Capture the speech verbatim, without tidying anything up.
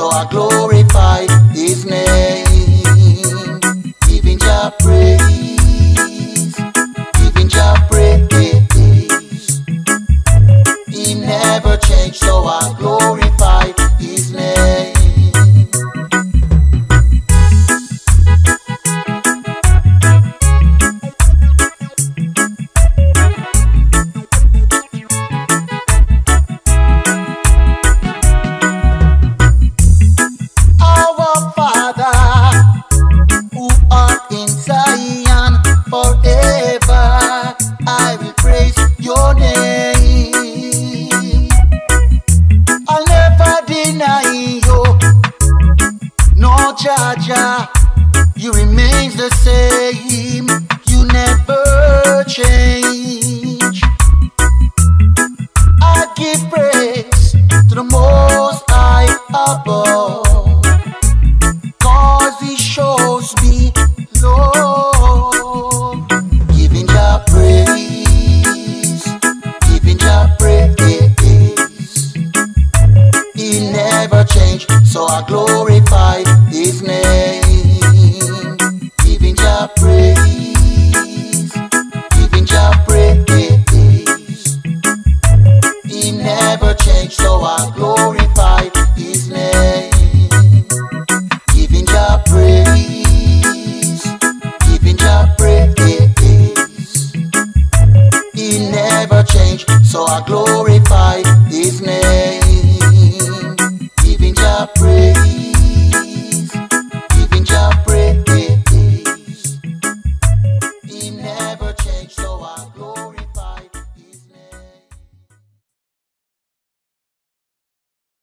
so I glorify His name. Giving Jah praise, giving Jah praise. He never changed, so I glorify His name. Forever I will praise your name. I'll never deny you. No, Jah Jah, you remain the same. You never change. I give praise to the Most High above, 'cause He shows me love. Giving Jah praise, giving Jah praise. He never changed, so I glorify